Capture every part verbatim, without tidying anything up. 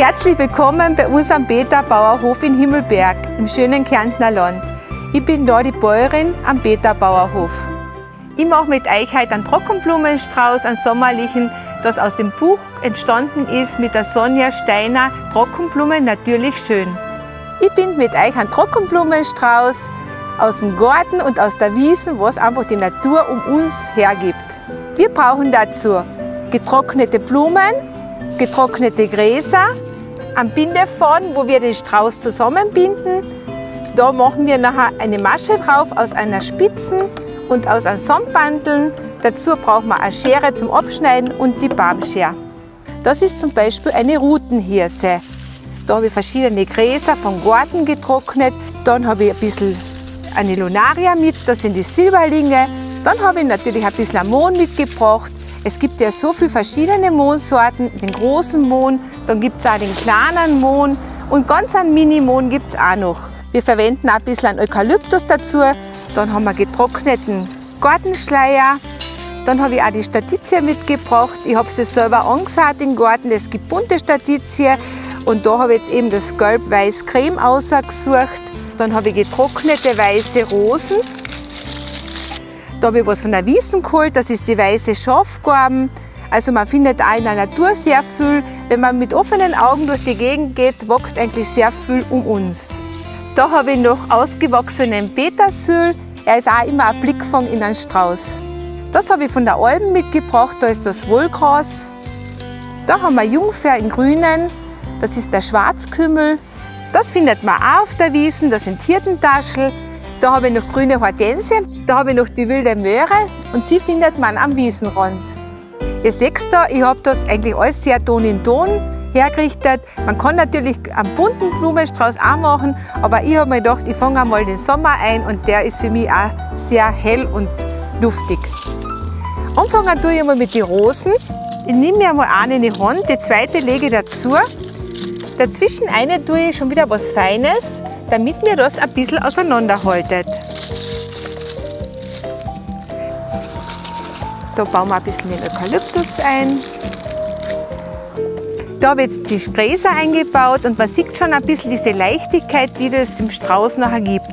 Herzlich willkommen bei unserem Beta-Bauernhof in Himmelberg im schönen Kärntner Land. Ich bin da die Bäuerin am Beta-Bauernhof. Ich mache mit euch heute einen Trockenblumenstrauß, einen sommerlichen, das aus dem Buch entstanden ist mit der Sonja Steiner, Trockenblumen natürlich schön. Ich bin mit euch einen Trockenblumenstrauß aus dem Garten und aus der Wiesn, was einfach die Natur um uns hergibt. Wir brauchen dazu getrocknete Blumen, getrocknete Gräser, einen Bindefaden, wo wir den Strauß zusammenbinden. Da machen wir nachher eine Masche drauf aus einer Spitzen und aus einem Samtbandeln. Dazu brauchen wir eine Schere zum Abschneiden und die Baumschere. Das ist zum Beispiel eine Rutenhirse. Da habe ich verschiedene Gräser vom Garten getrocknet. Dann habe ich ein bisschen eine Lunaria mit, das sind die Silberlinge. Dann habe ich natürlich ein bisschen Mohn mitgebracht. Es gibt ja so viele verschiedene Mohnsorten, den großen Mohn, dann gibt es auch den kleinen Mohn und ganz einen Mini-Mohn gibt es auch noch. Wir verwenden auch ein bisschen Eukalyptus dazu. Dann haben wir getrockneten Gartenschleier. Dann habe ich auch die Statizie mitgebracht. Ich habe sie selber angesät im Garten. Es gibt bunte Statizie und da habe ich jetzt eben das Gelb-Weiß-Creme ausgesucht. Dann habe ich getrocknete weiße Rosen. Da habe ich was von der Wiesn geholt, das ist die weiße Schafgarben. Also man findet auch in der Natur sehr viel. Wenn man mit offenen Augen durch die Gegend geht, wächst eigentlich sehr viel um uns. Da habe ich noch ausgewachsenen Petersil. Er ist auch immer ein Blickfang in einen Strauß. Das habe ich von der Alm mitgebracht, da ist das Wohlgras. Da haben wir Jungfer in Grünen, das ist der Schwarzkümmel. Das findet man auch auf der Wiesn, das sind Hirtentaschel. Da habe ich noch grüne Hortensie, da habe ich noch die wilde Möhre und sie findet man am Wiesenrand. Ihr seht da, ich habe das eigentlich alles sehr Ton in Ton hergerichtet. Man kann natürlich einen bunten Blumenstrauß auch machen, aber ich habe mir gedacht, ich fange einmal den Sommer ein und der ist für mich auch sehr hell und duftig. Anfangen tue ich einmal mit den Rosen. Ich nehme mir einmal eine in die Hand, die zweite lege ich dazu. Dazwischen eine tue ich schon wieder was Feines, damit mir das ein bisschen auseinanderhaltet. Da bauen wir ein bisschen den Eukalyptus ein. Da habe ich jetzt die Gräser eingebaut und man sieht schon ein bisschen diese Leichtigkeit, die das dem Strauß nachher gibt.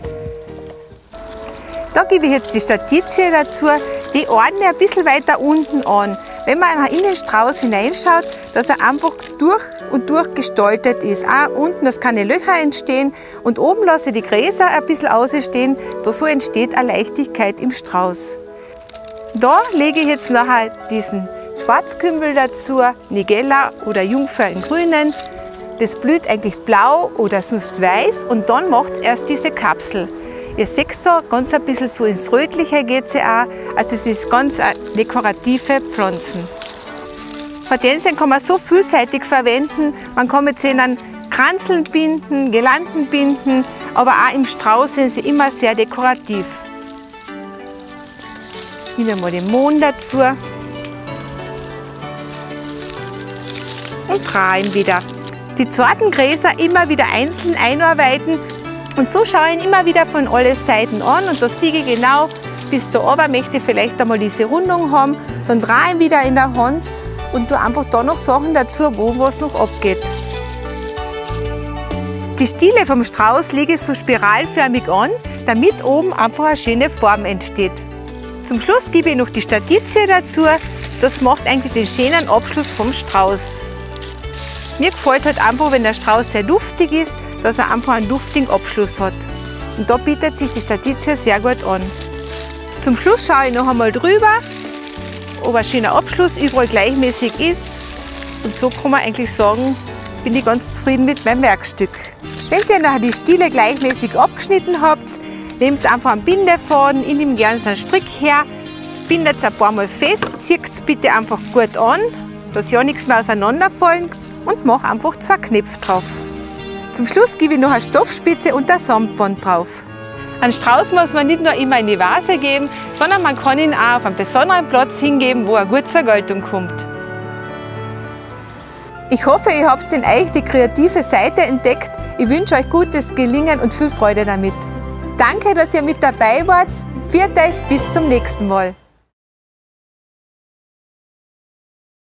Da gebe ich jetzt die Statizie dazu, die ordne ein bisschen weiter unten an. Wenn man in den Strauß hineinschaut, dass er einfach durch und durch gestaltet ist. Auch unten, dass keine Löcher entstehen und oben lasse ich die Gräser ein bisschen ausstehen, da so entsteht eine Leichtigkeit im Strauß. Da lege ich jetzt nachher diesen Schwarzkümmel dazu, Nigella oder Jungfer in Grünen. Das blüht eigentlich blau oder sonst weiß und dann macht es erst diese Kapsel. Ihr seht so, ganz ein bisschen so ins Rötliche geht sie auch. Also es ist ganz eine dekorative Pflanzen. Hortensien kann man so vielseitig verwenden. Man kann mit ihnen Kranzeln binden, Girlanden binden, aber auch im Strauß sind sie immer sehr dekorativ. Jetzt nehmen wir mal den Mohn dazu und drehen wieder. Die zarten Gräser immer wieder einzeln einarbeiten. Und so schaue ich immer wieder von allen Seiten an und da sehe ich genau, bis da oben möchte ich vielleicht einmal diese Rundung haben. Dann drehe ich wieder in der Hand und tue einfach da noch Sachen dazu, wo was noch abgeht. Die Stiele vom Strauß lege ich so spiralförmig an, damit oben einfach eine schöne Form entsteht. Zum Schluss gebe ich noch die Statizie dazu. Das macht eigentlich den schönen Abschluss vom Strauß. Mir gefällt halt einfach, wenn der Strauß sehr duftig ist, dass er einfach einen duftigen Abschluss hat. Und da bietet sich die Statizie sehr gut an. Zum Schluss schaue ich noch einmal drüber, ob ein schöner Abschluss überall gleichmäßig ist. Und so kann man eigentlich sagen, bin ich ganz zufrieden mit meinem Werkstück. Wenn ihr nachher die Stiele gleichmäßig abgeschnitten habt, nehmt einfach einen Bindefaden, ich nehme gerne so einen Strick her, bindet es ein paar Mal fest, zieht es bitte einfach gut an, dass ja nichts mehr auseinanderfallen und mache einfach zwei Knöpfe drauf. Zum Schluss gebe ich noch eine Stoffspitze und ein Samtband drauf. Einen Strauß muss man nicht nur immer in die Vase geben, sondern man kann ihn auch auf einen besonderen Platz hingeben, wo er gut zur Geltung kommt. Ich hoffe, ihr habt in euch die kreative Seite entdeckt. Ich wünsche euch gutes Gelingen und viel Freude damit. Danke, dass ihr mit dabei wart. Viert euch, bis zum nächsten Mal.